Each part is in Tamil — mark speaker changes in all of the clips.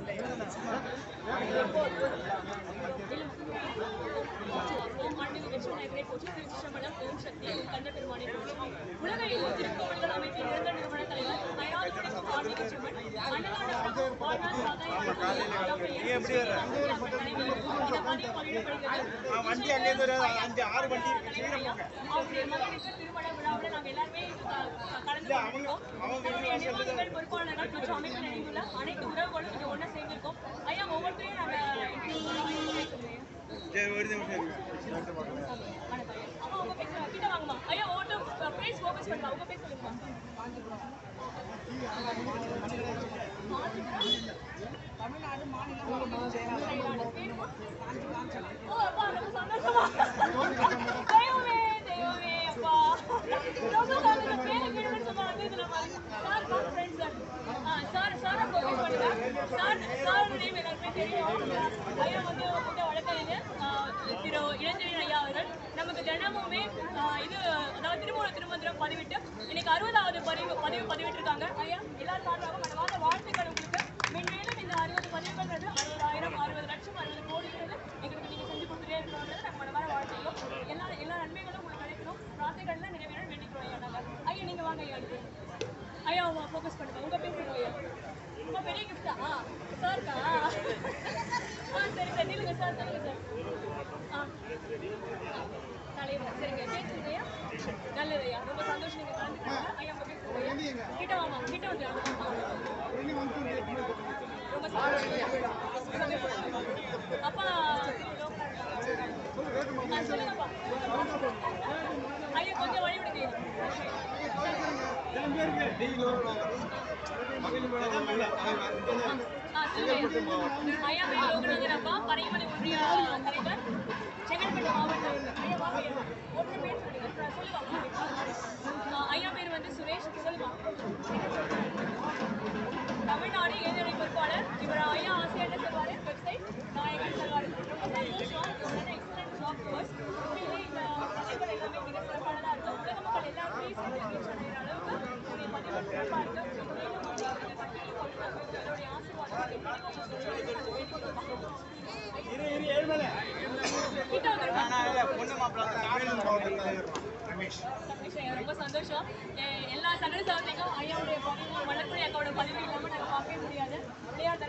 Speaker 1: ரொம்ப சந்தோஷம். எல்லா சகல சாதனைக்கும் ஐயாவுடைய பதிவு வல்லக்குடி அக்காவோட பதிவு இல்லாமல் நாங்கள் பார்க்கவே முடியாது. விளையாட்டு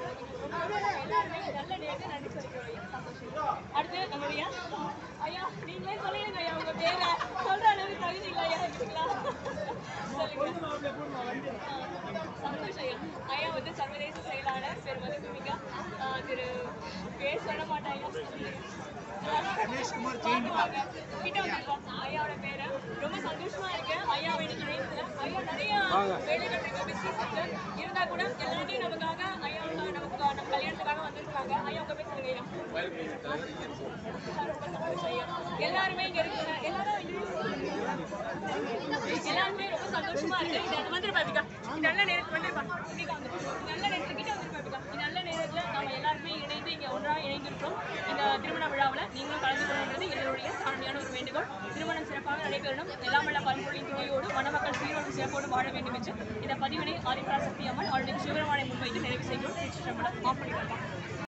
Speaker 1: எல்லாருமே நல்ல நேரத்தை நன்றி சொல்லிக்கிறோம். சந்தோஷம். அடுத்து நம்மளுடைய ஐயா நீங்களே சொல்லிடுங்க ஐயா உங்க பேரை சொல்ற அளவுக்கு தகுதி இல்லை ஐயா இருக்குங்களா? சந்தோஷம் ஐயா. ஐயா வந்து சர்வதேச செயலாளர் பேர் மதிப்புமிக்க திரு பேர் சொல்ல மாட்டாங்க கிட்ட வந்திருக்கோம் ஐயாவோட பேரு. ரொம்ப சந்தோஷமா இருக்கு ஐயாவை இன்னைக்கு நேரத்துல. ஐயா நிறைய வேலைகள் இருக்கு, பிசினஸ் இருக்கு, இருந்தா கூட எல்லாத்தையும் நமக்காக ஐயாவுக்காக நம்ம கல்யாணத்துக்காக வந்திருக்காங்க. ஐயா உங்க பேர் சொல்லுங்க. ரொம்ப சந்தோஷம் ஐயா. எல்லாருமே இங்க இருக்குங்க, எல்லாருமே ரொம்ப சந்தோஷமா இருக்கு. இது வந்துருப்பாங்க நல்ல நேரத்துக்கு வந்துருப்பா நல்ல நேரத்துக்கிட்ட வந்துருப்பாங்க. நல்ல நேரத்துல நம்ம எல்லாருமே இணைந்து இங்க ஒன்றாக இணைந்திருக்கோம். இந்த திருமண விழாவில் நீங்களும் கலந்து கொள்வது எங்களுடைய தாழ்மையான ஒரு வேண்டுகோள். திருமணம் சிறப்பாக நடைபெறணும். எல்லாமல்ல பண்பொழியின் துணையோடு மணமக்கள் சீரோடு சிறப்போடு வாழ வேண்டும் என்று இந்த பதிவினை ஆதிபராசக்தி அம்மன் அவருடைய சிவபெருமானை முன்வைத்து நிறைவு செய்கிறோம். மாப்பிள்ளை